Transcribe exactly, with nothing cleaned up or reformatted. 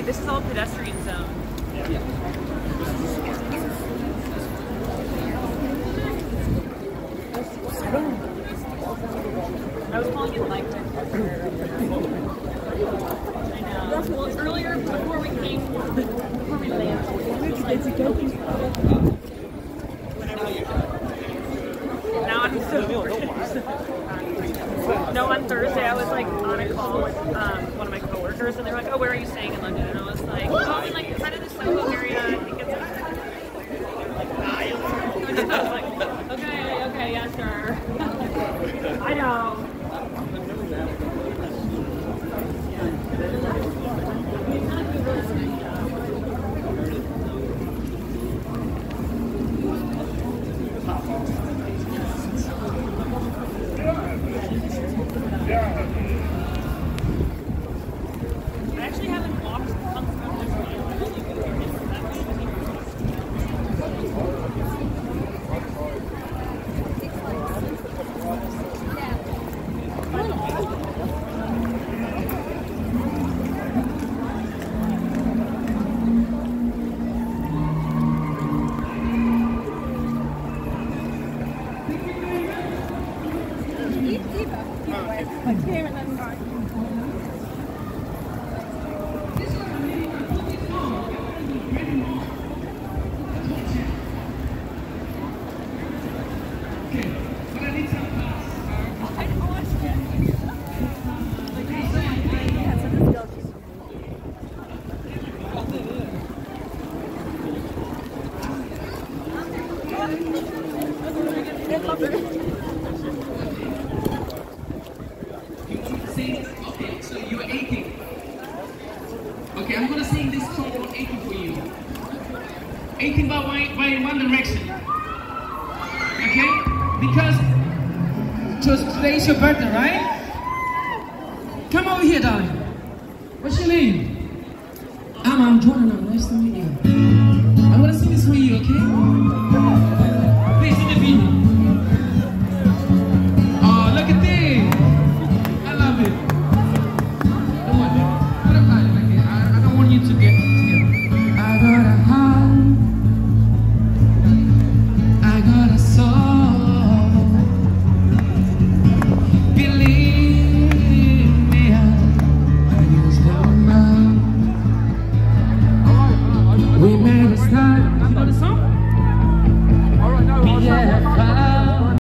This is all pedestrian zone. Yeah. I was calling it like I know. Well, earlier, before we came, before we landed, it's a now I'm so No, on Thursday I was like on a call with um, one of my coworkers, and they were like, "Oh, where are you staying in London?" And I was like, "Oh, in like kind of the Soho area. I think it's." Like, I was like, "Okay, okay, yeah, sure." I know. I actually haven't walked on Okay, so you're aching. Okay, I'm gonna sing this song called Aching for you. Aching by, by One Direction. Okay? Because today's your birthday, right? Come over here, darling. What's your name? I'm, I'm Jordan. Nice to meet you.